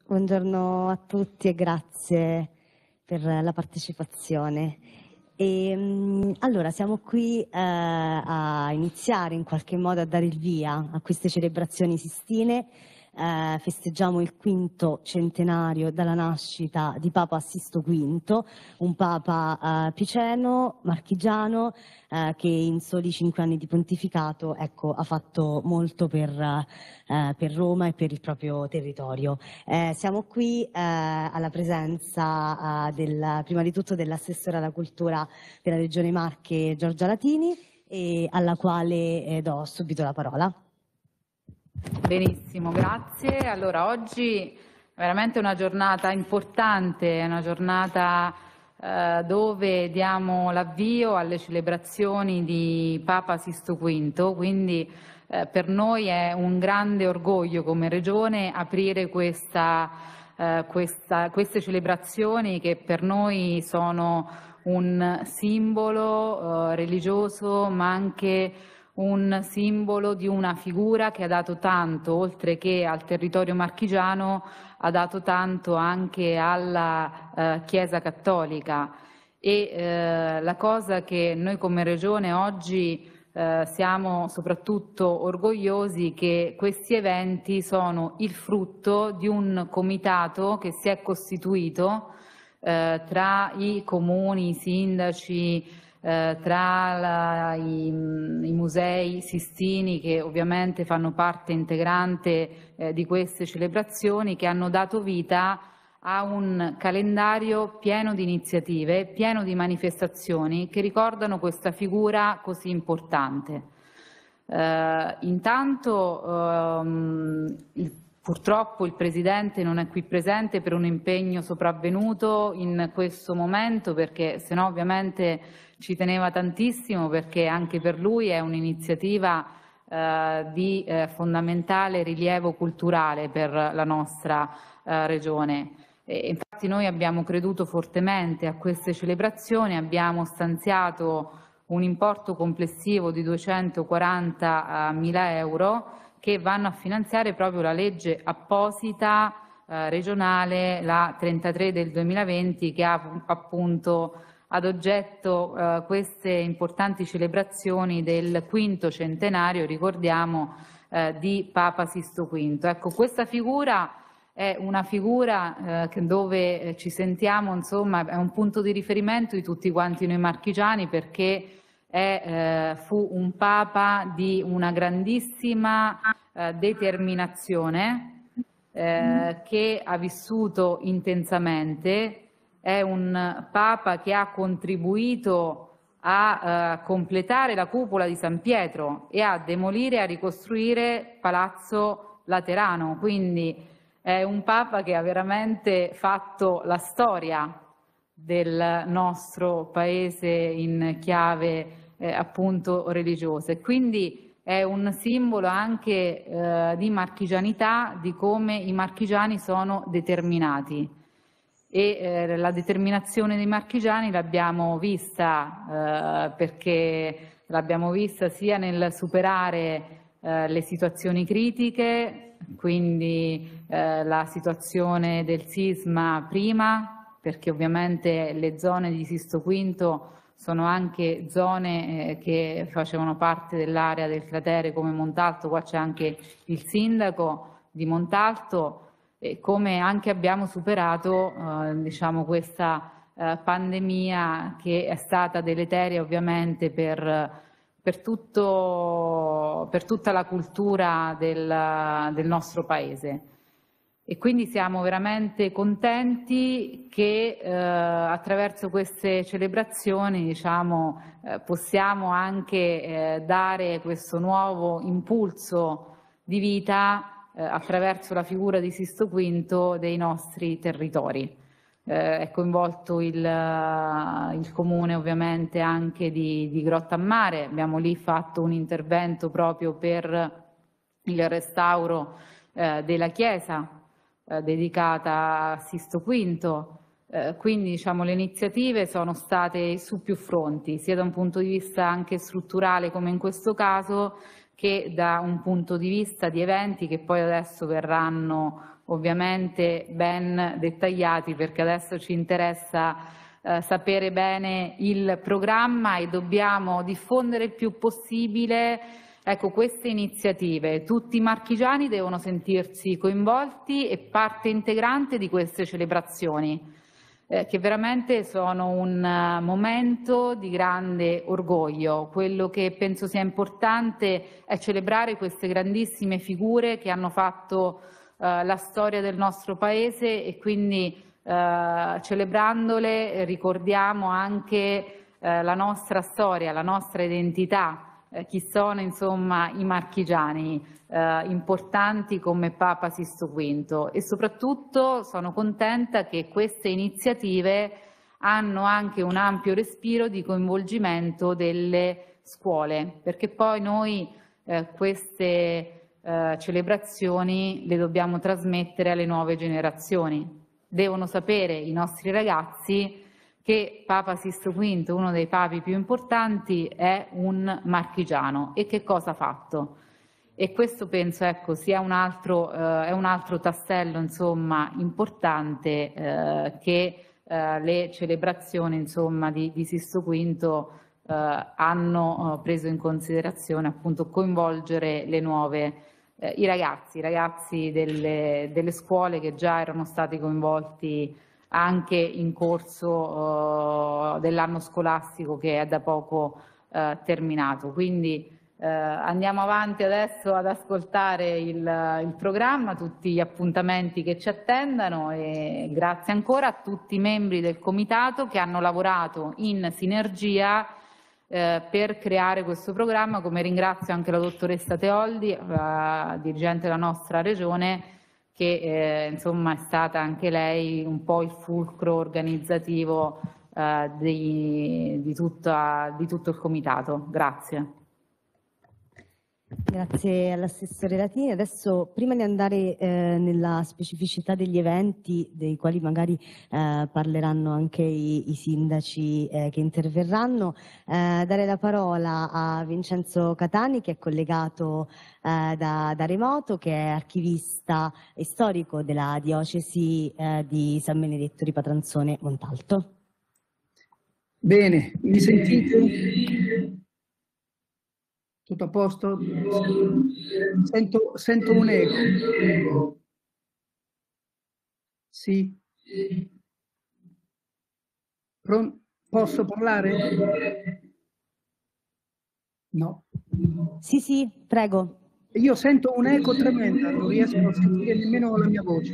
Buongiorno a tutti e grazie per la partecipazione. Allora, siamo qui a iniziare in qualche modo a dare il via a queste celebrazioni sistine. Festeggiamo il quinto centenario dalla nascita di Papa Sisto V, un Papa piceno, marchigiano, che in soli 5 anni di pontificato, ecco, ha fatto molto per Roma e per il proprio territorio. Siamo qui alla presenza prima di tutto dell'assessore alla cultura della Regione Marche, Giorgia Latini, e alla quale do subito la parola. Benissimo, grazie. Allora, oggi è veramente una giornata importante, è una giornata dove diamo l'avvio alle celebrazioni di Papa Sisto V, quindi per noi è un grande orgoglio come Regione aprire queste celebrazioni che per noi sono un simbolo religioso, ma anche un simbolo di una figura che ha dato tanto, oltre che al territorio marchigiano, ha dato tanto anche alla Chiesa Cattolica. E la cosa che noi come Regione oggi siamo soprattutto orgogliosi che questi eventi sono il frutto di un comitato che si è costituito tra i comuni, i sindaci, tra i musei sistini che ovviamente fanno parte integrante di queste celebrazioni, che hanno dato vita a un calendario pieno di iniziative, pieno di manifestazioni che ricordano questa figura così importante. Intanto purtroppo il Presidente non è qui presente per un impegno sopravvenuto in questo momento, perché sennò ovviamente ci teneva tantissimo, perché anche per lui è un'iniziativa di fondamentale rilievo culturale per la nostra Regione. Infatti noi abbiamo creduto fortemente a queste celebrazioni, abbiamo stanziato un importo complessivo di 240.000 euro che vanno a finanziare proprio la legge apposita regionale, la 33 del 2020, che ha appunto ad oggetto queste importanti celebrazioni del quinto centenario, ricordiamo, di Papa Sisto V. Ecco, questa figura è una figura dove ci sentiamo, insomma, è un punto di riferimento di tutti quanti noi marchigiani, perché fu un Papa di una grandissima determinazione, che ha vissuto intensamente. È un Papa che ha contribuito a completare la cupola di San Pietro e a demolire e a ricostruire Palazzo Laterano, quindi è un Papa che ha veramente fatto la storia del nostro Paese in chiave appunto religiosa, e quindi è un simbolo anche di marchigianità, di come i marchigiani sono determinati. E la determinazione dei marchigiani l'abbiamo vista perché l'abbiamo vista sia nel superare le situazioni critiche, quindi la situazione del sisma prima, perché ovviamente le zone di Sisto V sono anche zone che facevano parte dell'area del cratere come Montalto. Qua c'è anche il sindaco di Montalto, e come anche abbiamo superato diciamo, questa pandemia che è stata deleteria ovviamente per tutta la cultura del nostro Paese. E quindi siamo veramente contenti che attraverso queste celebrazioni, diciamo, possiamo anche dare questo nuovo impulso di vita attraverso la figura di Sisto V dei nostri territori. È coinvolto il comune ovviamente anche di Grottammare. Abbiamo lì fatto un intervento proprio per il restauro della chiesa dedicata a Sisto V. Quindi diciamo, le iniziative sono state su più fronti, sia da un punto di vista anche strutturale come in questo caso, che da un punto di vista di eventi che poi adesso verranno ovviamente ben dettagliati, perché adesso ci interessa sapere bene il programma e dobbiamo diffondere il più possibile, ecco, queste iniziative. Tutti i marchigiani devono sentirsi coinvolti e parte integrante di queste celebrazioni, che veramente sono un momento di grande orgoglio. Quello che penso sia importante è celebrare queste grandissime figure che hanno fatto la storia del nostro Paese, e quindi celebrandole ricordiamo anche la nostra storia, la nostra identità, chi sono insomma i marchigiani importanti come Papa Sisto V, e soprattutto sono contenta che queste iniziative hanno anche un ampio respiro di coinvolgimento delle scuole, perché poi noi queste celebrazioni le dobbiamo trasmettere alle nuove generazioni. Devono sapere i nostri ragazzi che Papa Sisto V, uno dei papi più importanti, è un marchigiano e che cosa ha fatto. E questo penso, ecco, sia è un altro tassello insomma, importante che le celebrazioni insomma, di Sisto V hanno preso in considerazione, appunto, coinvolgere le nuove, i ragazzi delle scuole che già erano stati coinvolti anche in corso dell'anno scolastico che è da poco terminato. Quindi andiamo avanti adesso ad ascoltare il programma, tutti gli appuntamenti che ci attendano, e grazie ancora a tutti i membri del comitato che hanno lavorato in sinergia per creare questo programma, come ringrazio anche la dottoressa Teoldi, dirigente della nostra regione, che insomma è stata anche lei un po' il fulcro organizzativo di tutto il comitato. Grazie. Grazie all'assessore Latini. Adesso, prima di andare nella specificità degli eventi, dei quali magari parleranno anche i sindaci che interverranno, dare la parola a Vincenzo Catani, che è collegato da remoto, che è archivista e storico della diocesi di San Benedetto di Patranzone Montalto. Bene, mi sentite? Tutto a posto? Sento un eco. Sì. Posso parlare? No. Sì, sì, prego. Io sento un eco tremendo, non riesco a sentire nemmeno la mia voce.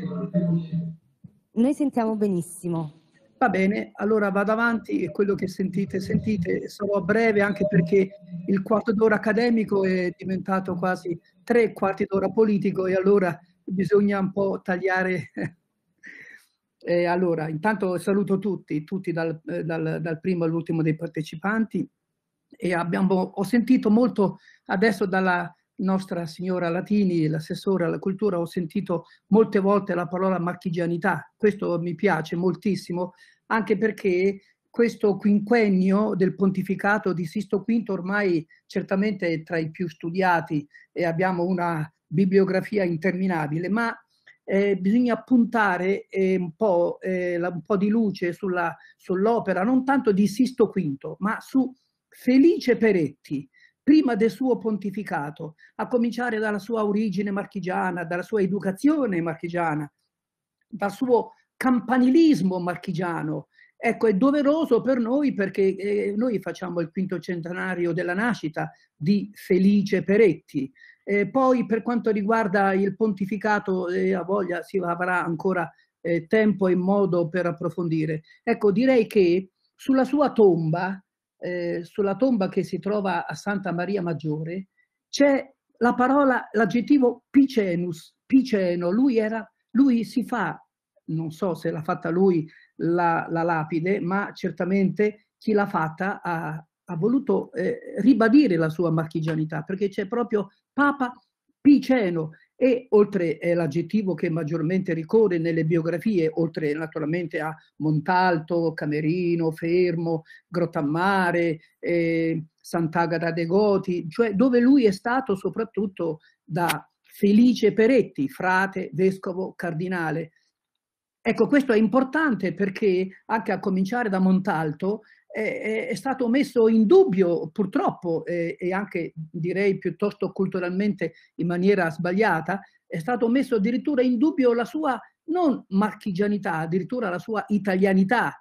Noi sentiamo benissimo. Va bene, allora vado avanti e quello che sentite, sarò breve anche perché il quarto d'ora accademico è diventato quasi 3 quarti d'ora politico e allora bisogna un po' tagliare. Allora, intanto saluto tutti dal primo all'ultimo dei partecipanti, e ho sentito molto adesso dalla nostra signora Latini, l'assessore alla cultura, ho sentito molte volte la parola marchigianità. Questo mi piace moltissimo, anche perché questo quinquennio del pontificato di Sisto V ormai certamente è tra i più studiati e abbiamo una bibliografia interminabile, ma bisogna puntare un po' di luce sull'opera, non tanto di Sisto V, ma su Felice Peretti, prima del suo pontificato, a cominciare dalla sua origine marchigiana, dalla sua educazione marchigiana, dal suo campanilismo marchigiano. Ecco, è doveroso per noi perché noi facciamo il 5° centenario della nascita di Felice Peretti. Poi per quanto riguarda il pontificato, a voglia si avrà ancora tempo e modo per approfondire. Ecco, direi che sulla sua tomba, sulla tomba che si trova a Santa Maria Maggiore, c'è la parola, l'aggettivo picenus, piceno. Lui si fa, non so se l'ha fatta lui la lapide, ma certamente chi l'ha fatta ha voluto ribadire la sua marchigianità, perché c'è proprio Papa Piceno, e oltre l'aggettivo che maggiormente ricorre nelle biografie, oltre naturalmente a Montalto, Camerino, Fermo, Grottammare, Sant'Agata dei Goti, cioè dove lui è stato soprattutto da Felice Peretti, frate, vescovo, cardinale. Ecco, questo è importante perché anche a cominciare da Montalto è stato messo in dubbio purtroppo e anche direi piuttosto culturalmente in maniera sbagliata, è stato messo addirittura in dubbio la sua non marchigianità, addirittura la sua italianità.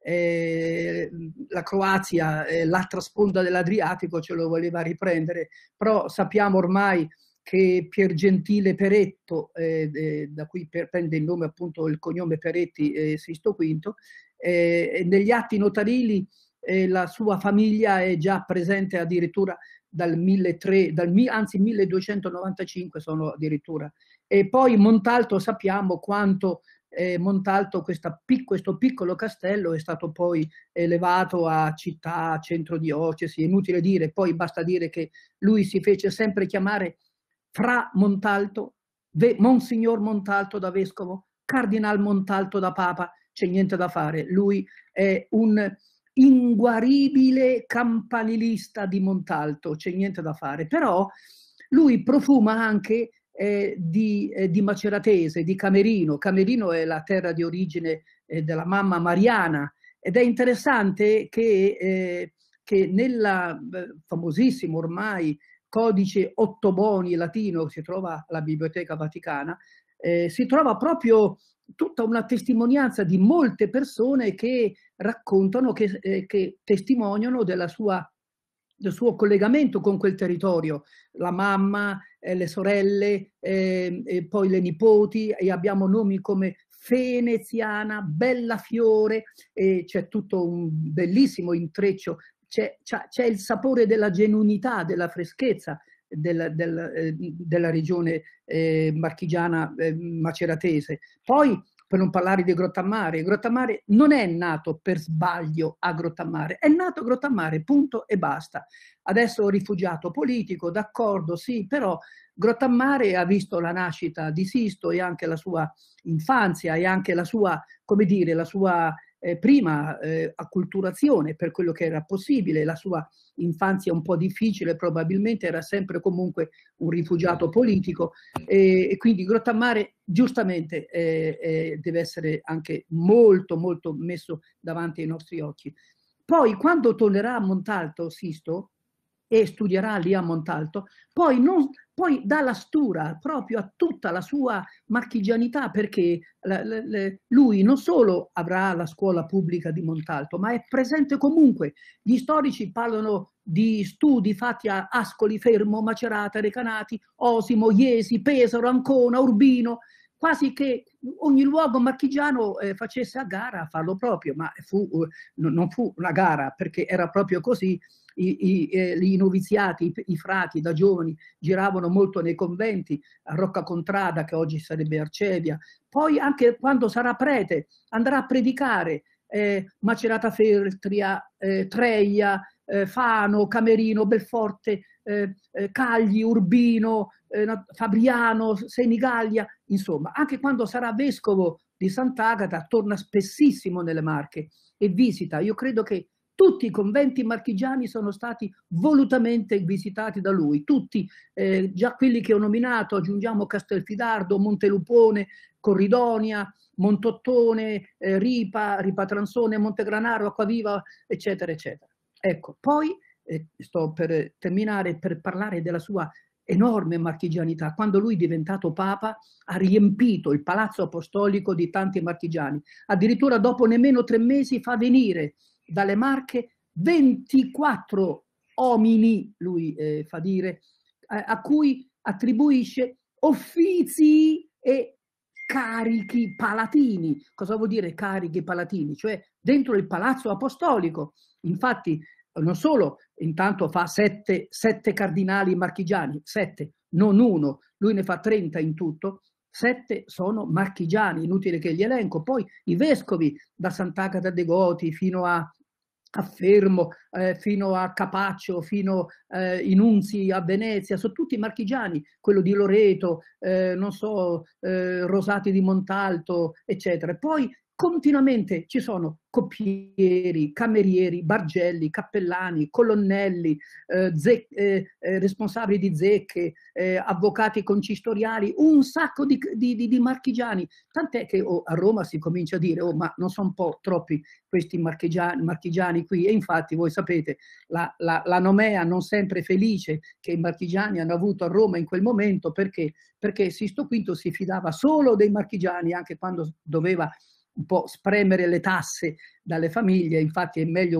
La Croazia, l'altra sponda dell'Adriatico, ce lo voleva riprendere, però sappiamo ormai che Piergentile Peretto, da cui prende il nome appunto il cognome Peretti, Sisto V, negli atti notarili la sua famiglia è già presente addirittura dal 1295 sono addirittura. E poi Montalto sappiamo quanto Montalto, questo piccolo castello è stato poi elevato a città, centro diocesi, è inutile dire, poi basta dire che lui si fece sempre chiamare Fra Montalto, Monsignor Montalto da vescovo, Cardinal Montalto da papa, c'è niente da fare, lui è un inguaribile campanilista di Montalto, c'è niente da fare, però lui profuma anche di Maceratese, di Camerino. Camerino è la terra di origine della mamma Mariana ed è interessante che nella famosissimo ormai codice Ottoboni latino che si trova alla Biblioteca Vaticana, si trova proprio tutta una testimonianza di molte persone che raccontano, che testimoniano del suo collegamento con quel territorio, la mamma, le sorelle, e poi le nipoti, e abbiamo nomi come Veneziana, Bellafiore, c'è tutto un bellissimo intreccio, c'è il sapore della genuinità, della freschezza della regione marchigiana maceratese. Poi, per non parlare di Grottammare, Grottammare non è nato per sbaglio a Grottammare, è nato a Grottammare, punto e basta. Adesso rifugiato politico, d'accordo, sì, però Grottammare ha visto la nascita di Sisto e anche la sua infanzia e anche la sua, come dire, la sua prima acculturazione per quello che era possibile, la sua infanzia un po' difficile, probabilmente era sempre comunque un rifugiato politico e quindi Grottammare giustamente deve essere anche molto molto messo davanti ai nostri occhi. Poi quando tornerà a Montalto Sisto e studierà lì a Montalto, poi dà la stura proprio a tutta la sua marchigianità, perché lui non solo avrà la scuola pubblica di Montalto, ma è presente comunque. Gli storici parlano di studi fatti a Ascoli, Fermo, Macerata, Recanati, Osimo, Iesi, Pesaro, Ancona, Urbino, quasi che ogni luogo marchigiano facesse a gara a farlo proprio, ma non fu una gara perché era proprio così. I noviziati, i frati da giovani giravano molto nei conventi, a Rocca Contrada che oggi sarebbe Arcevia, poi anche quando sarà prete andrà a predicare Macerata Feltria, Treia, Fano, Camerino, Belforte, Cagli, Urbino, Fabriano, Senigallia, insomma, anche quando sarà vescovo di Sant'Agata torna spessissimo nelle Marche e visita. Io credo che tutti i conventi marchigiani sono stati volutamente visitati da lui, tutti, già quelli che ho nominato, aggiungiamo Castelfidardo, Montelupone, Corridonia, Montottone, Ripa Transone, Montegranaro, Acquaviva, eccetera, eccetera. Ecco, poi sto per terminare per parlare della sua enorme marchigianità. Quando lui è diventato papa ha riempito il palazzo apostolico di tanti marchigiani. Addirittura dopo nemmeno 3 mesi fa venire dalle Marche 24 uomini, lui fa dire, a cui attribuisce uffizi e carichi palatini. Cosa vuol dire carichi palatini? Cioè dentro il palazzo apostolico. Infatti non solo, intanto fa 7 cardinali marchigiani, 7, non 1, lui ne fa 30 in tutto, 7 sono marchigiani, inutile che li elenco. Poi i vescovi da Sant'Agata dei Goti fino a Fermo, fino a Capaccio, fino i nunzi a Venezia, sono tutti marchigiani, quello di Loreto, non so, Rosati di Montalto, eccetera. Poi continuamente ci sono coppieri, camerieri, bargelli, cappellani, colonnelli, responsabili di zecche, avvocati concistoriali, un sacco di marchigiani, tant'è che a Roma si comincia a dire ma non sono un po' troppi questi marchigiani qui, e infatti voi sapete la nomea non sempre felice che i marchigiani hanno avuto a Roma in quel momento, perché Sisto V si fidava solo dei marchigiani, anche quando doveva un po' spremere le tasse dalle famiglie. Infatti è meglio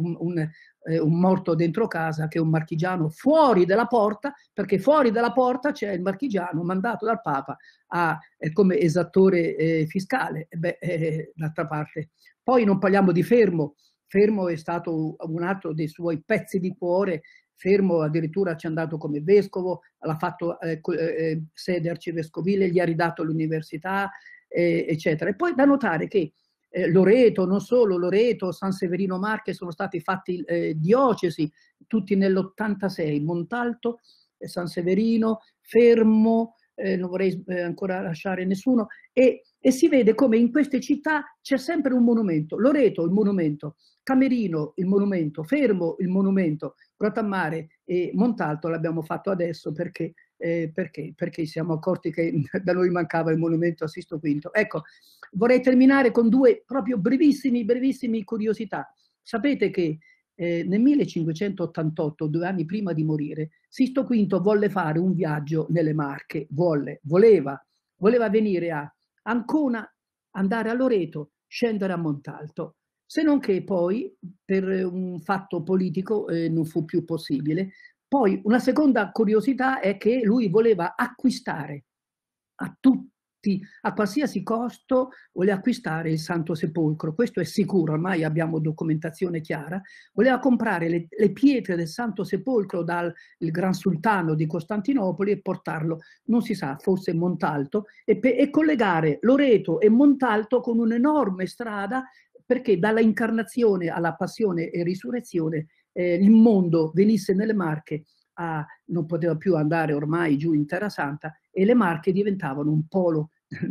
un morto dentro casa che un marchigiano fuori dalla porta, perché fuori dalla porta c'è il marchigiano mandato dal Papa come esattore fiscale. D'altra parte. Poi non parliamo di Fermo. Fermo è stato un altro dei suoi pezzi di cuore. Fermo addirittura ci è andato come vescovo, l'ha fatto sede arcivescovile, gli ha ridato l'università, eccetera. E poi da notare che Loreto, non solo Loreto, San Severino Marche sono stati fatti diocesi, tutti nell'86, Montalto, San Severino, Fermo, non vorrei ancora lasciare nessuno, e si vede come in queste città c'è sempre un monumento. Loreto, il monumento, Camerino, il monumento, Fermo, il monumento, Grottammare e Montalto l'abbiamo fatto adesso perché siamo accorti che da noi mancava il monumento a Sisto V. Ecco, vorrei terminare con due proprio brevissimi curiosità. Sapete che nel 1588, 2 anni prima di morire, Sisto V volle fare un viaggio nelle Marche, voleva venire a Ancona, andare a Loreto, scendere a Montalto, se non che poi per un fatto politico non fu più possibile. Poi una seconda curiosità è che lui voleva acquistare a tutti, a qualsiasi costo, voleva acquistare il Santo Sepolcro. Questo è sicuro, ormai abbiamo documentazione chiara. Voleva comprare le pietre del Santo Sepolcro dal Gran Sultano di Costantinopoli e portarlo, non si sa, forse Montalto, e collegare Loreto e Montalto con un'enorme strada, perché dalla incarnazione alla passione e risurrezione il mondo venisse nelle Marche, non poteva più andare ormai giù in Terra Santa, e le Marche diventavano un polo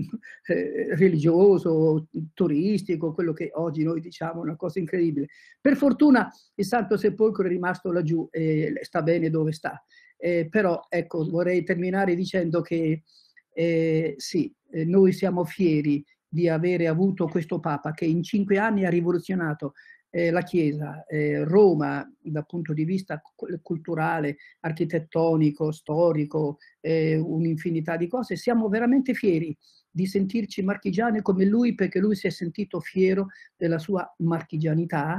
religioso, turistico, quello che oggi noi diciamo una cosa incredibile. Per fortuna il Santo Sepolcro è rimasto laggiù e sta bene dove sta. Però ecco, vorrei terminare dicendo che sì, noi siamo fieri di avere avuto questo Papa che in 5 anni ha rivoluzionato la Chiesa, Roma dal punto di vista culturale, architettonico, storico, un'infinità di cose. Siamo veramente fieri di sentirci marchigiani come lui, perché lui si è sentito fiero della sua marchigianità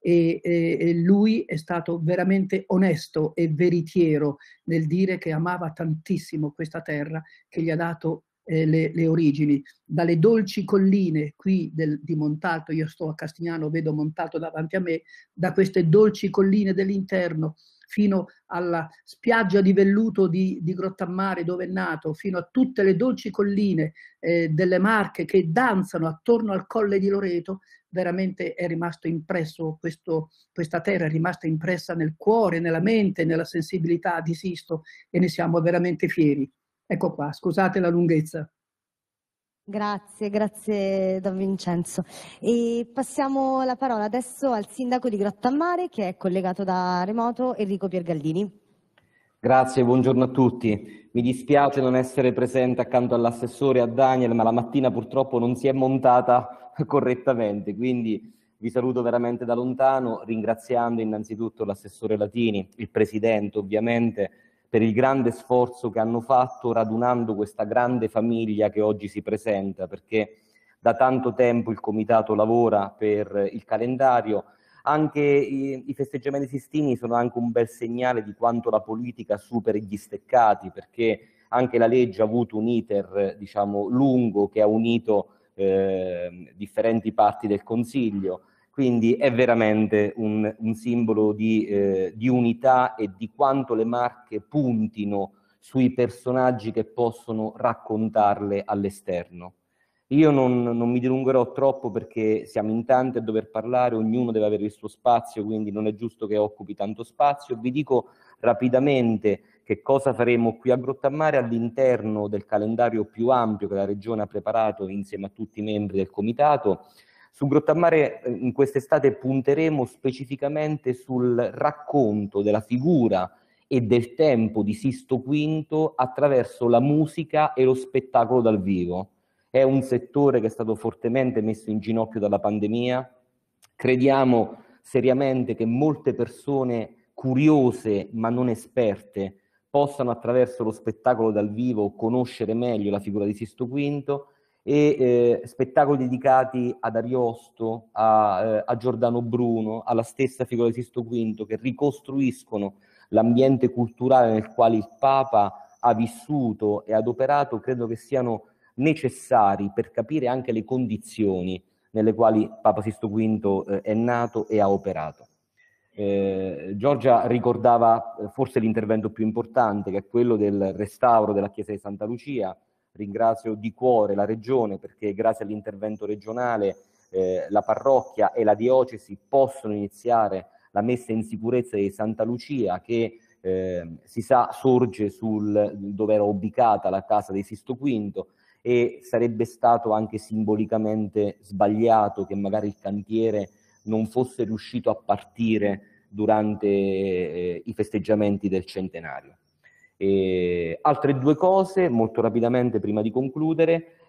e lui è stato veramente onesto e veritiero nel dire che amava tantissimo questa terra che gli ha dato le origini, dalle dolci colline qui di Montalto. Io sto a Castignano, vedo Montalto davanti a me, da queste dolci colline dell'interno fino alla spiaggia di velluto di Grottammare dove è nato, fino a tutte le dolci colline delle Marche che danzano attorno al Colle di Loreto. Veramente è rimasto impresso, questa terra è rimasta impressa nel cuore, nella mente, nella sensibilità di Sisto, e ne siamo veramente fieri. Ecco qua, scusate la lunghezza. Grazie, grazie Don Vincenzo. E passiamo la parola adesso al sindaco di Grottammare, che è collegato da remoto, Enrico Piergallini. Grazie, buongiorno a tutti. Mi dispiace non essere presente accanto all'assessore, a Daniel, ma la mattina purtroppo non si è montata correttamente, quindi vi saluto veramente da lontano, ringraziando innanzitutto l'assessore Latini, il presidente ovviamente, per il grande sforzo che hanno fatto radunando questa grande famiglia che oggi si presenta, perché da tanto tempo il comitato lavora per il calendario. Anche i festeggiamenti sistini sono anche un bel segnale di quanto la politica superi gli steccati, perché anche la legge ha avuto un iter, diciamo, lungo, che ha unito differenti parti del Consiglio. Quindi è veramente un simbolo di unità e di quanto le Marche puntino sui personaggi che possono raccontarle all'esterno. Io non mi dilungherò troppo perché siamo in tanti a dover parlare, ognuno deve avere il suo spazio, quindi non è giusto che occupi tanto spazio. Vi dico rapidamente che cosa faremo qui a Grottammare all'interno del calendario più ampio che la Regione ha preparato insieme a tutti i membri del Comitato. Su Grottammare in quest'estate punteremo specificamente sul racconto della figura e del tempo di Sisto V attraverso la musica e lo spettacolo dal vivo. È un settore che è stato fortemente messo in ginocchio dalla pandemia. Crediamo seriamente che molte persone curiose ma non esperte possano attraverso lo spettacolo dal vivo conoscere meglio la figura di Sisto V e spettacoli dedicati ad Ariosto, a Giordano Bruno, alla stessa figura di Sisto V, che ricostruiscono l'ambiente culturale nel quale il Papa ha vissuto e adoperato, credo che siano necessari per capire anche le condizioni nelle quali Papa Sisto V è nato e ha operato. Giorgia ricordava forse l'intervento più importante, che è quello del restauro della chiesa di Santa Lucia. Ringrazio di cuore la Regione perché grazie all'intervento regionale la parrocchia e la diocesi possono iniziare la messa in sicurezza di Santa Lucia, che si sa sorge dove era ubicata la casa di Sisto V, e sarebbe stato anche simbolicamente sbagliato che magari il cantiere non fosse riuscito a partire durante i festeggiamenti del centenario. Altre due cose, molto rapidamente prima di concludere.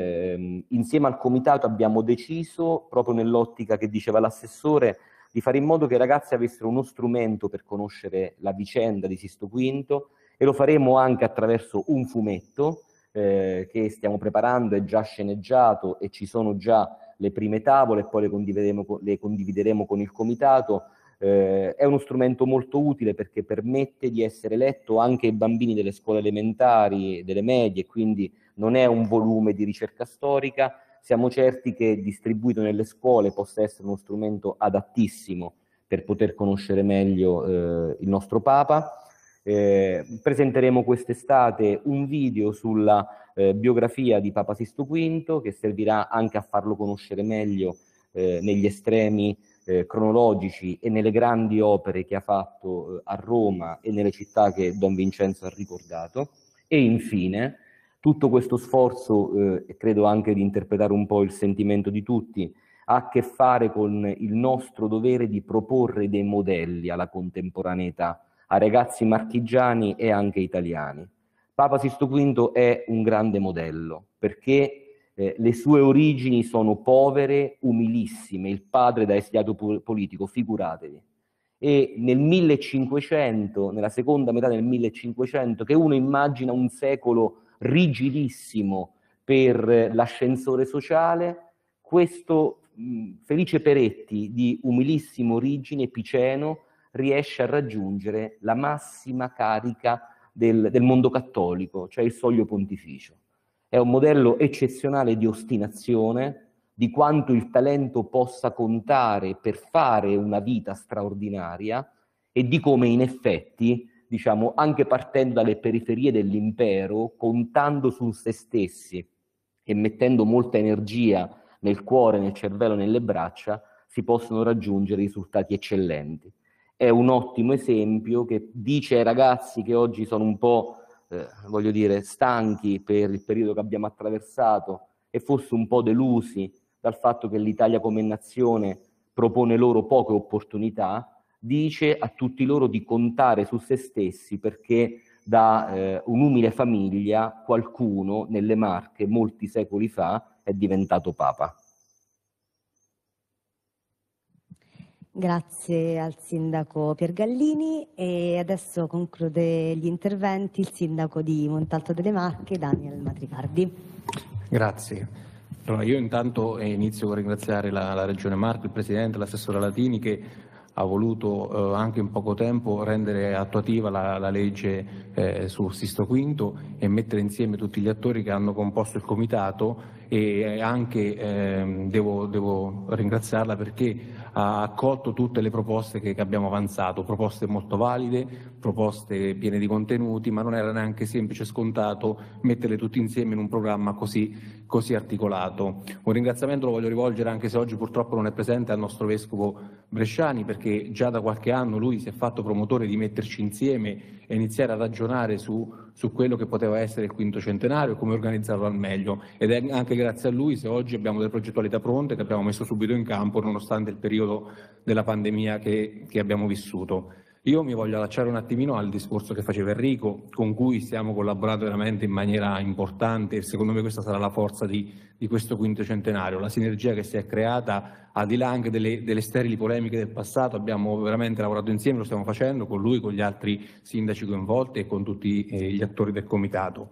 Insieme al Comitato abbiamo deciso, proprio nell'ottica che diceva l'assessore, di fare in modo che i ragazzi avessero uno strumento per conoscere la vicenda di Sisto V, e lo faremo anche attraverso un fumetto che stiamo preparando, è già sceneggiato e ci sono già le prime tavole, e poi le condivideremo con il Comitato. È uno strumento molto utile perché permette di essere letto anche ai bambini delle scuole elementari, delle medie, quindi non è un volume di ricerca storica. Siamo certi che distribuito nelle scuole possa essere uno strumento adattissimo per poter conoscere meglio il nostro Papa. Presenteremo quest'estate un video sulla biografia di Papa Sisto V, che servirà anche a farlo conoscere meglio negli estremi cronologici e nelle grandi opere che ha fatto a Roma e nelle città che Don Vincenzo ha ricordato. E infine, tutto questo sforzo, credo anche di interpretare un po' il sentimento di tutti, ha a che fare con il nostro dovere di proporre dei modelli alla contemporaneità, a ragazzi marchigiani e anche italiani. Papa Sisto V è un grande modello, perché le sue origini sono povere, umilissime, il padre da esiliato politico, figuratevi. E nel 1500, nella seconda metà del 1500, che uno immagina un secolo rigidissimo per l'ascensore sociale, questo Felice Peretti, di umilissima origine, piceno, riesce a raggiungere la massima carica del mondo cattolico, cioè il soglio pontificio. È un modello eccezionale di ostinazione, di quanto il talento possa contare per fare una vita straordinaria e di come in effetti, diciamo, anche partendo dalle periferie dell'impero, contando su se stessi e mettendo molta energia nel cuore, nel cervello, nelle braccia, si possono raggiungere risultati eccellenti. È un ottimo esempio che dice ai ragazzi che oggi sono un po', voglio dire, stanchi per il periodo che abbiamo attraversato e forse un po' delusi dal fatto che l'Italia come nazione propone loro poche opportunità, dice a tutti loro di contare su se stessi perché da un'umile famiglia qualcuno nelle Marche molti secoli fa è diventato Papa. Grazie al sindaco Piergallini, e adesso conclude gli interventi il sindaco di Montalto delle Marche, Daniel Matricardi. Grazie. Allora, io intanto inizio con ringraziare la Regione Marche, il Presidente, l'assessore Latini, che ha voluto anche in poco tempo rendere attuativa la legge su Sisto V e mettere insieme tutti gli attori che hanno composto il Comitato e anche devo ringraziarla perché ha accolto tutte le proposte che abbiamo avanzato, proposte molto valide, proposte piene di contenuti, ma non era neanche semplice e scontato metterle tutte insieme in un programma così articolato. Un ringraziamento lo voglio rivolgere, anche se oggi purtroppo non è presente, al nostro Vescovo Bresciani, perché già da qualche anno lui si è fatto promotore di metterci insieme e iniziare a ragionare su quello che poteva essere il quinto centenario e come organizzarlo al meglio, ed è anche grazie a lui se oggi abbiamo delle progettualità pronte che abbiamo messo subito in campo nonostante il periodo della pandemia che abbiamo vissuto. Io mi voglio allacciare un attimino al discorso che faceva Enrico, con cui stiamo collaborando veramente in maniera importante, e secondo me questa sarà la forza di questo quinto centenario, la sinergia che si è creata al di là anche delle sterili polemiche del passato. Abbiamo veramente lavorato insieme, lo stiamo facendo con lui, con gli altri sindaci coinvolti e con tutti gli attori del comitato.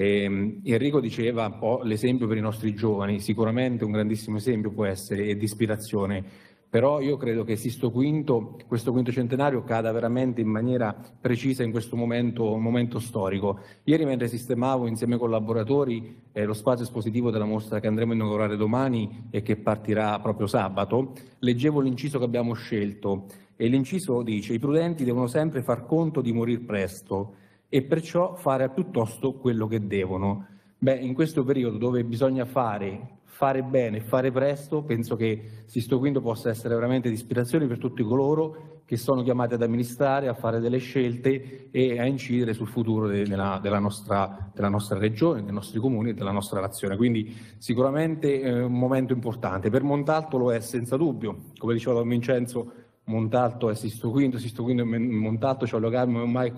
Enrico diceva un po' l'esempio per i nostri giovani, sicuramente un grandissimo esempio può essere e di ispirazione. Però io credo che questo quinto centenario cada veramente in maniera precisa in questo momento storico. Ieri, mentre sistemavo insieme ai collaboratori lo spazio espositivo della mostra che andremo a inaugurare domani e che partirà proprio sabato, leggevo l'inciso che abbiamo scelto, e l'inciso dice: i prudenti devono sempre far conto di morir presto e perciò fare piuttosto quello che devono. Beh, in questo periodo dove bisogna fare bene e fare presto, penso che Sisto V possa essere veramente di ispirazione per tutti coloro che sono chiamati ad amministrare, a fare delle scelte e a incidere sul futuro della nostra regione, dei nostri comuni e della nostra nazione. Quindi sicuramente un momento importante. Per Montalto lo è senza dubbio, come diceva Don Vincenzo, Montalto è Sisto V è Montalto, c'è un legame ormai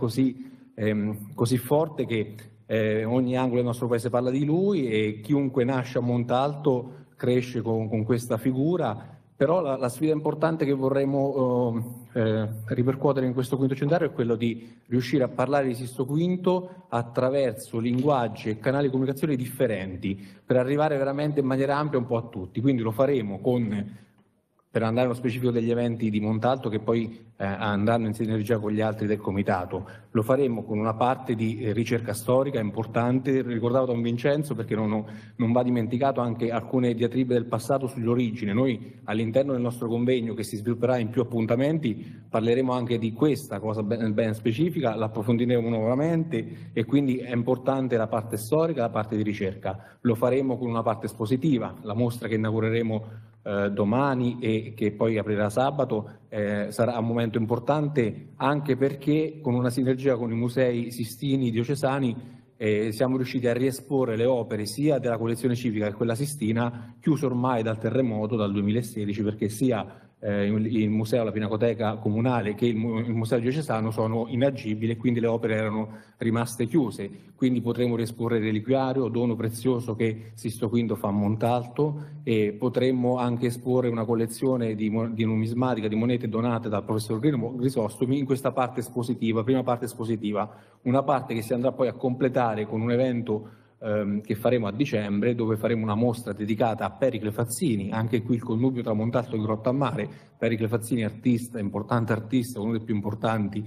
così forte che ogni angolo del nostro paese parla di lui, e chiunque nasce a Montalto cresce con questa figura. Però la sfida importante che vorremmo ripercuotere in questo quinto centenario è quello di riuscire a parlare di Sisto V attraverso linguaggi e canali di comunicazione differenti, per arrivare veramente in maniera ampia un po' a tutti. Quindi lo faremo per andare nello specifico degli eventi di Montalto, che poi andranno in sinergia con gli altri del comitato, lo faremo con una parte di ricerca storica importante. Ricordavo Don Vincenzo perché non va dimenticato anche alcune diatribe del passato sulle origini. Noi all'interno del nostro convegno, che si svilupperà in più appuntamenti, parleremo anche di questa cosa ben specifica, l'approfondiremo nuovamente, e quindi è importante la parte storica e la parte di ricerca. Lo faremo con una parte espositiva, la mostra che inaugureremo domani e che poi aprirà sabato sarà un momento importante, anche perché con una sinergia con i musei sistini diocesani siamo riusciti a riesporre le opere sia della collezione civica che quella sistina, chiusa ormai dal terremoto dal 2016, perché sia il museo, la pinacoteca comunale che il museo diocesano sono inagibili, e quindi le opere erano rimaste chiuse. Quindi potremo riesporre il reliquiario, dono prezioso che Sisto V fa a Montalto, e potremmo anche esporre una collezione di numismatica, di monete donate dal professor Grisostomi in questa parte espositiva, prima parte espositiva, una parte che si andrà poi a completare con un evento che faremo a dicembre, dove faremo una mostra dedicata a Pericle Fazzini, anche qui il connubio tra Montalto e Grottammare. Pericle Fazzini, artista, importante artista, uno dei più importanti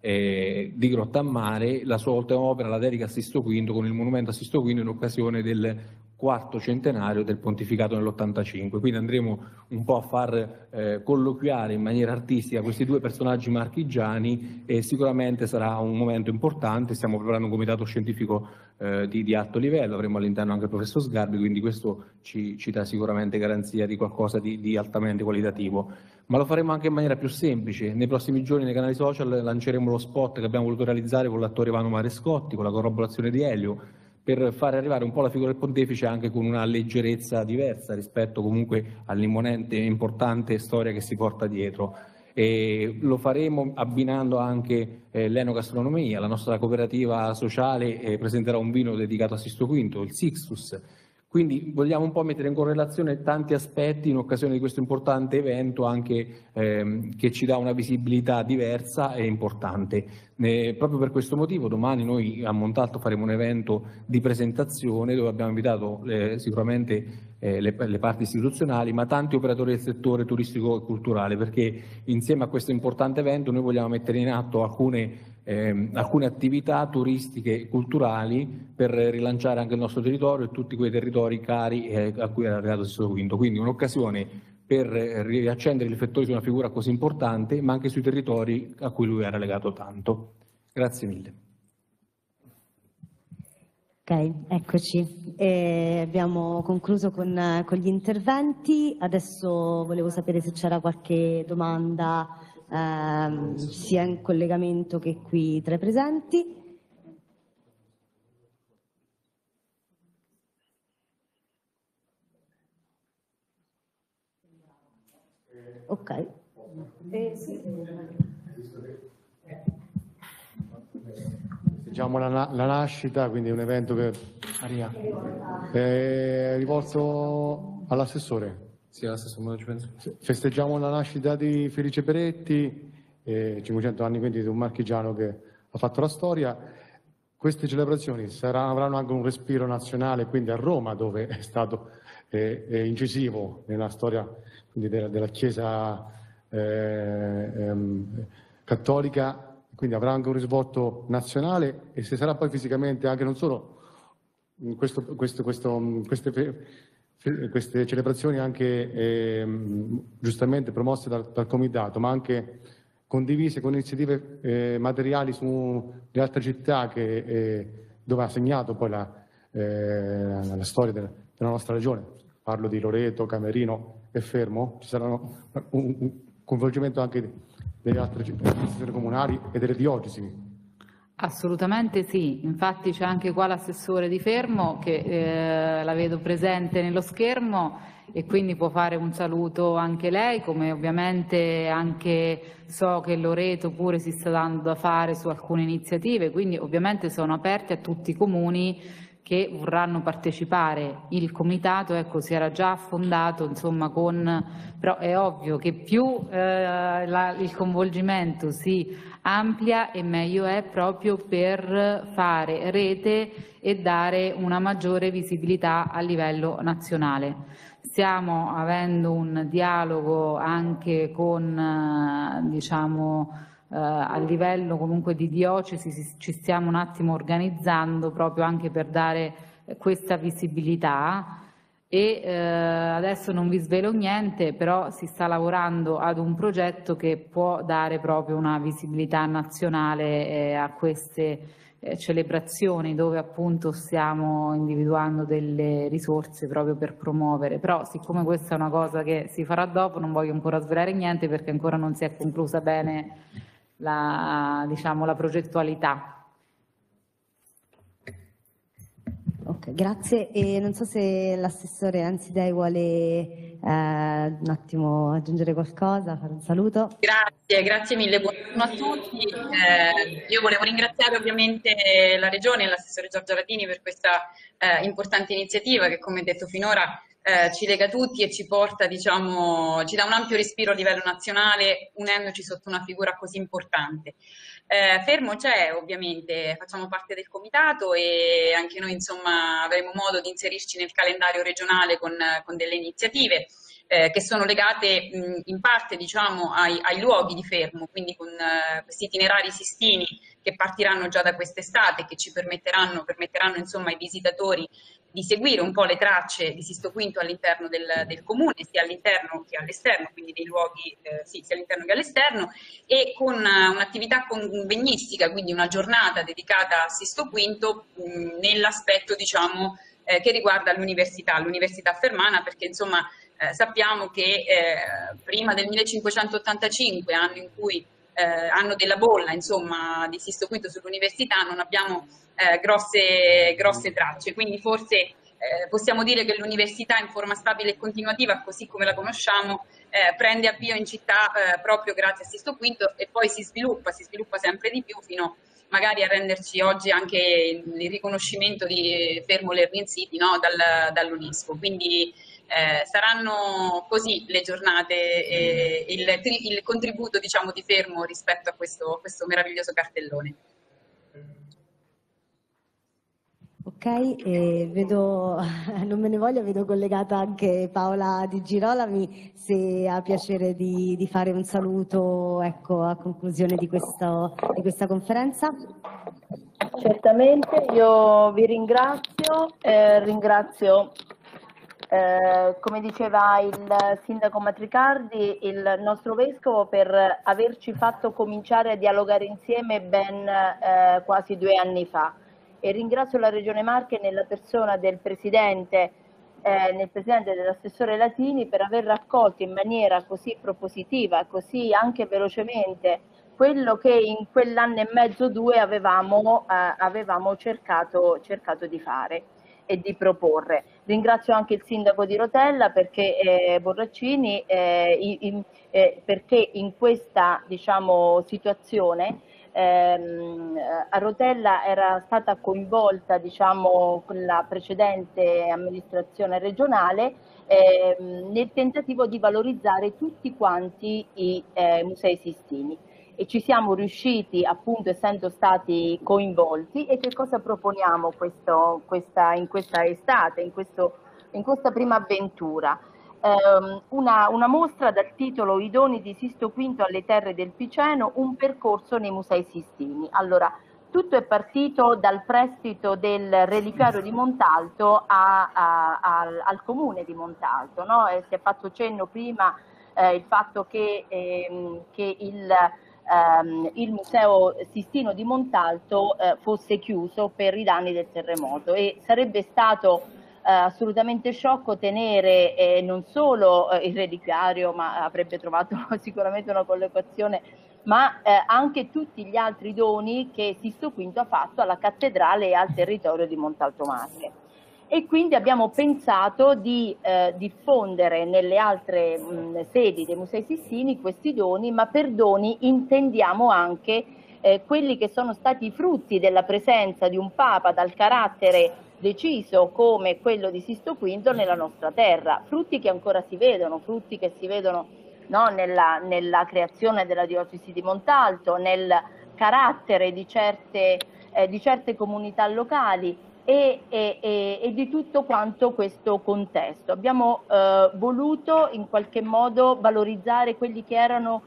di Grottammare. La sua ultima opera la dedica a Sisto V con il monumento a Sisto V in occasione del quarto centenario del pontificato nell'85. Quindi andremo un po' a far colloquiare in maniera artistica questi due personaggi marchigiani, e sicuramente sarà un momento importante. Stiamo preparando un comitato scientifico di alto livello, avremo all'interno anche il professor Sgarbi, quindi questo ci dà sicuramente garanzia di qualcosa di altamente qualitativo. Ma lo faremo anche in maniera più semplice. Nei prossimi giorni nei canali social lanceremo lo spot che abbiamo voluto realizzare con l'attore Ivano Marescotti, con la corroborazione di Elio, per fare arrivare un po' la figura del pontefice anche con una leggerezza diversa rispetto comunque all'imponente e importante storia che si porta dietro. E lo faremo abbinando anche l'enogastronomia. La nostra cooperativa sociale presenterà un vino dedicato a Sisto V, il Sixtus. Quindi vogliamo un po' mettere in correlazione tanti aspetti in occasione di questo importante evento, anche che ci dà una visibilità diversa e importante. Proprio per questo motivo domani noi a Montalto faremo un evento di presentazione dove abbiamo invitato sicuramente le parti istituzionali, ma tanti operatori del settore turistico e culturale, perché insieme a questo importante evento noi vogliamo mettere in atto alcune alcune attività turistiche e culturali per rilanciare anche il nostro territorio e tutti quei territori cari a cui era legato Sesto Quinto. Quindi un'occasione per riaccendere i riflettori su una figura così importante, ma anche sui territori a cui lui era legato tanto. Grazie mille. Ok, eccoci. Abbiamo concluso con gli interventi. Adesso volevo sapere se c'era qualche domanda sia in collegamento che qui tra i presenti. Ok. Festeggiamo la nascita, quindi è un evento che è rivolto all'assessore. Sì, all'assessore, ci penso. Festeggiamo la nascita di Felice Peretti, 500 anni quindi di un marchigiano che ha fatto la storia. Queste celebrazioni avranno anche un respiro nazionale, quindi a Roma, dove è stato incisivo nella storia quindi della Chiesa cattolica, quindi avrà anche un risvolto nazionale, e se sarà poi fisicamente anche non solo queste celebrazioni anche giustamente promosse dal Comitato, ma anche condivise con iniziative materiali sulle altre città dove ha segnato poi la storia della nostra regione. Parlo di Loreto, Camerino e Fermo. Ci sarà un coinvolgimento anche delle altre istituzioni comunali e delle diocesi. Assolutamente sì, infatti c'è anche qua l'assessore di Fermo che la vedo presente nello schermo e quindi può fare un saluto anche lei, come ovviamente anche so che Loreto pure si sta dando da fare su alcune iniziative, quindi ovviamente sono aperti a tutti i comuni che vorranno partecipare. Il comitato, ecco, si era già fondato, insomma, però è ovvio che più il coinvolgimento si amplia e meglio è, proprio per fare rete e dare una maggiore visibilità a livello nazionale. Stiamo avendo un dialogo anche con, diciamo, a livello comunque di diocesi, ci stiamo un attimo organizzando proprio anche per dare questa visibilità e adesso non vi svelo niente, però si sta lavorando ad un progetto che può dare proprio una visibilità nazionale a queste celebrazioni, dove appunto stiamo individuando delle risorse proprio per promuovere. Però siccome questa è una cosa che si farà dopo, non voglio ancora svelare niente perché ancora non si è conclusa bene diciamo, la progettualità. Ok, grazie. E non so se l'assessore Ansidei vuole un attimo aggiungere qualcosa, fare un saluto. Grazie mille, buongiorno a tutti. Io volevo ringraziare ovviamente la Regione e l'assessore Giorgia Latini per questa importante iniziativa che, come detto finora, ci lega tutti e ci porta, diciamo, ci dà un ampio respiro a livello nazionale, unendoci sotto una figura così importante. Fermo c'è, ovviamente, facciamo parte del comitato e anche noi, insomma, avremo modo di inserirci nel calendario regionale con delle iniziative che sono legate in parte, diciamo, ai luoghi di Fermo, quindi con questi itinerari sistini che partiranno già da quest'estate e che ci permetteranno insomma ai visitatori di seguire un po' le tracce di Sisto Quinto all'interno del comune, sia all'interno che all'esterno, quindi dei luoghi sia all'interno che all'esterno, e con un'attività convegnistica, quindi una giornata dedicata a Sisto Quinto nell'aspetto, diciamo, che riguarda l'università fermana, perché insomma sappiamo che prima del 1585, anno in cui anno della bolla, insomma, di Sisto Quinto sull'università, non abbiamo grosse tracce, quindi forse possiamo dire che l'università in forma stabile e continuativa, così come la conosciamo, prende avvio in città proprio grazie a Sisto Quinto e poi si sviluppa sempre di più fino magari a renderci oggi anche il riconoscimento di Fermo Learning City, no? dall'UNESCO. Quindi saranno così le giornate e il contributo, diciamo, di Fermo rispetto a questo meraviglioso cartellone. Ok, e vedo, non me ne voglia, vedo collegata anche Paola Di Girolami, se ha piacere di fare un saluto, ecco, a conclusione di questa conferenza. Certamente, io vi ringrazio, come diceva il sindaco Matricardi, il nostro vescovo per averci fatto cominciare a dialogare insieme ben quasi 2 anni fa, e ringrazio la Regione Marche nella persona del presidente dell'assessore Latini per aver raccolto in maniera così propositiva, così anche velocemente, quello che in quell'anno e mezzo, 2 avevamo cercato di fare e di proporre. Ringrazio anche il sindaco di Rotella perché Borraccini, perché in questa, diciamo, situazione a Rotella era stata coinvolta, diciamo, con la precedente amministrazione regionale nel tentativo di valorizzare tutti quanti i musei sistini, e ci siamo riusciti, appunto, essendo stati coinvolti. E che cosa proponiamo in questa estate, in questa prima avventura? Una mostra dal titolo I doni di Sisto V alle terre del Piceno, un percorso nei musei sistini. Allora, tutto è partito dal prestito del reliquiario di Montalto al comune di Montalto, no? Si è fatto cenno prima il fatto che il museo Sistino di Montalto fosse chiuso per i danni del terremoto, e sarebbe stato assolutamente sciocco tenere non solo il reliquiario, ma avrebbe trovato sicuramente una collocazione, ma anche tutti gli altri doni che Sisto V ha fatto alla cattedrale e al territorio di Montalto Marche. E quindi abbiamo pensato di diffondere nelle altre sedi dei Musei Sistini questi doni, ma per doni intendiamo anche quelli che sono stati i frutti della presenza di un Papa dal carattere deciso come quello di Sisto V nella nostra terra, frutti che ancora si vedono, frutti che si vedono, no, nella creazione della diocesi di Montalto, nel carattere di certe comunità locali e di tutto quanto questo contesto. Abbiamo voluto in qualche modo valorizzare quelli che erano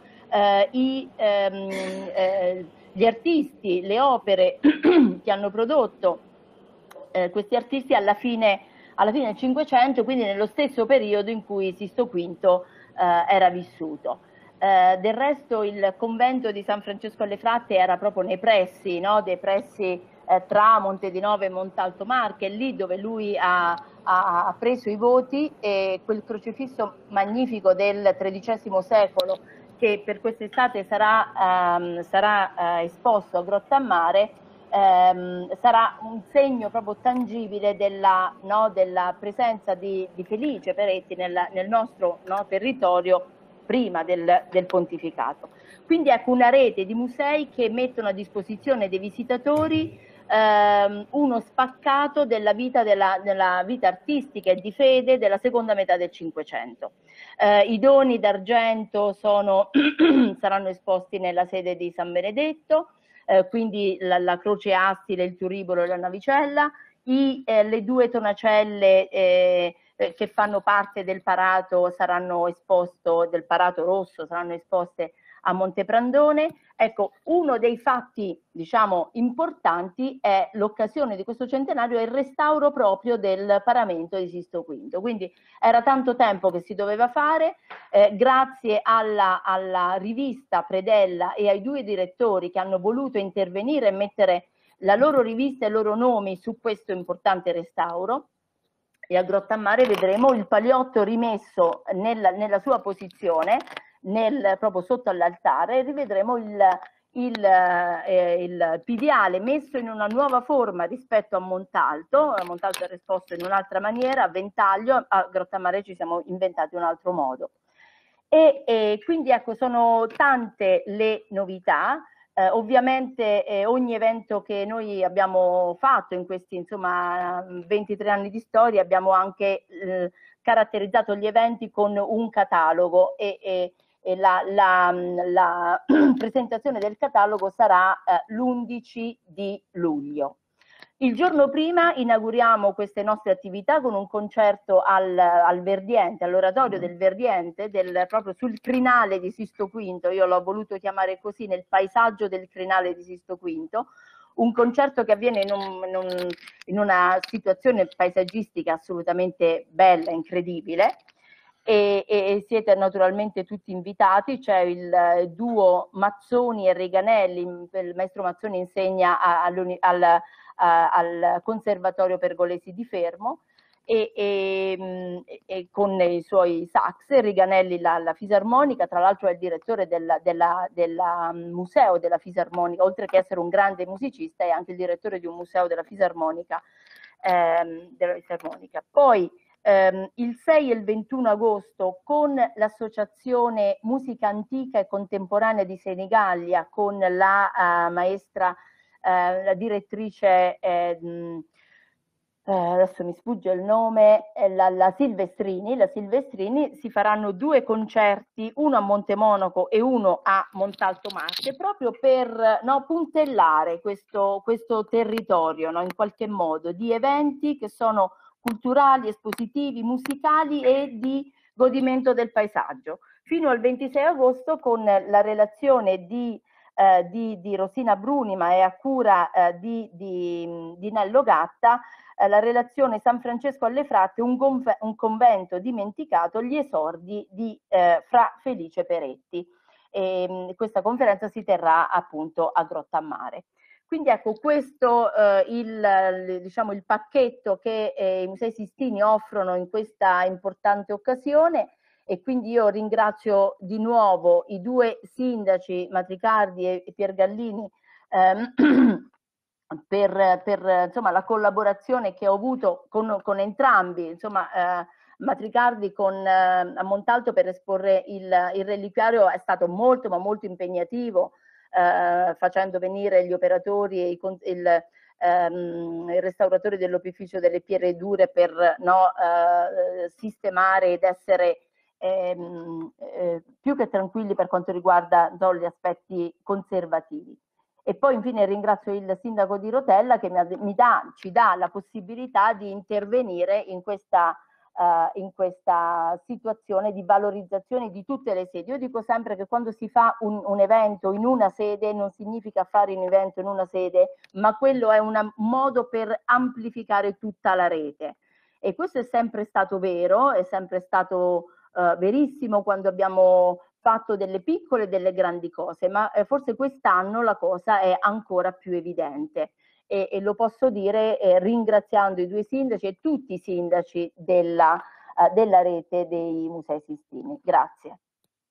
gli artisti, le opere che hanno prodotto questi artisti alla fine del Cinquecento, quindi nello stesso periodo in cui Sisto V era vissuto. Del resto il convento di San Francesco alle Fratte era proprio nei pressi, no? Dei pressi tra Monte di Nove e Montalto Marche, lì dove lui ha preso i voti, e quel crocifisso magnifico del XIII secolo che per quest'estate sarà esposto a Grottammare, sarà un segno proprio tangibile della presenza di Felice Peretti nel nostro territorio prima del pontificato. Quindi ecco una rete di musei che mettono a disposizione dei visitatori uno spaccato della vita artistica e di fede della seconda metà del Cinquecento. I doni d'argento saranno esposti nella sede di San Benedetto, quindi la croce astile, il turibolo e la navicella, le 2 tonacelle che fanno parte del parato del parato rosso, saranno esposte a Monteprandone. Ecco, uno dei fatti, diciamo, importanti è l'occasione di questo centenario e il restauro proprio del paramento di Sisto V. Quindi era tanto tempo che si doveva fare, grazie alla rivista Predella e ai 2 direttori che hanno voluto intervenire e mettere la loro rivista e i loro nomi su questo importante restauro. E a Grottammare vedremo il paliotto rimesso nella sua posizione, proprio sotto all'altare, e rivedremo il piviale messo in una nuova forma rispetto a Montalto. A Montalto era esposto in un'altra maniera, a ventaglio, a Grottammare ci siamo inventati un altro modo. E quindi ecco, sono tante le novità. Ovviamente ogni evento che noi abbiamo fatto in questi 23 anni di storia, abbiamo anche caratterizzato gli eventi con un catalogo, e la presentazione del catalogo sarà l'11 di luglio. Il giorno prima inauguriamo queste nostre attività con un concerto al Verdiente, all'oratorio del Verdiente, proprio sul crinale di Sisto V, io l'ho voluto chiamare così, nel paesaggio del crinale di Sisto V, un concerto che avviene in una situazione paesaggistica assolutamente bella, incredibile, e siete naturalmente tutti invitati. C'è il duo Mazzoni e Reganelli, il maestro Mazzoni insegna al Conservatorio Pergolesi di Fermo e con i suoi sax, Reganelli la fisarmonica, tra l'altro è il direttore del museo della fisarmonica, oltre che essere un grande musicista è anche il direttore di un museo della fisarmonica. Poi il 6 e il 21 agosto con l'associazione Musica Antica e Contemporanea di Senigallia, con la maestra, la direttrice, adesso mi sfugge il nome, la Silvestrini, si faranno 2 concerti, uno a Montemonaco e uno a Montalto Marche, proprio per puntellare questo territorio, in qualche modo, di eventi che sono culturali, espositivi, musicali e di godimento del paesaggio. Fino al 26 agosto con la relazione di Rosina Bruni, ma è a cura di Nello Gatta, la relazione San Francesco alle Fratte, un convento dimenticato, gli esordi di Fra Felice Peretti. Questa conferenza si terrà appunto a Grottammare. Quindi ecco, questo diciamo, il pacchetto che i Musei Sistini offrono in questa importante occasione, e quindi io ringrazio di nuovo i 2 sindaci, Matricardi e Piergallini, per insomma, la collaborazione che ho avuto con entrambi, insomma, Matricardi a Montalto per esporre il reliquiario è stato molto ma molto impegnativo, facendo venire gli operatori e il restauratore dell'opificio delle Pierre Dure per sistemare ed essere più che tranquilli per quanto riguarda gli aspetti conservativi. E poi infine ringrazio il sindaco di Rotella che ci dà la possibilità di intervenire in questa situazione di valorizzazione di tutte le sedi. Io dico sempre che quando si fa un evento in una sede non significa fare un evento in una sede, ma quello è un modo per amplificare tutta la rete. E questo è sempre stato vero, è sempre stato verissimo quando abbiamo fatto delle piccole e delle grandi cose, ma forse quest'anno la cosa è ancora più evidente. E lo posso dire ringraziando i 2 sindaci e tutti i sindaci della rete dei Musei Sistini. Grazie.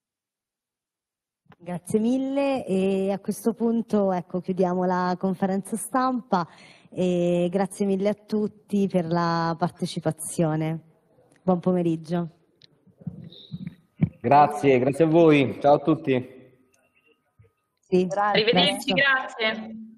Grazie mille, e a questo punto ecco, chiudiamo la conferenza stampa e grazie mille a tutti per la partecipazione. Buon pomeriggio. Grazie a voi, ciao a tutti. Sì, arrivederci, grazie.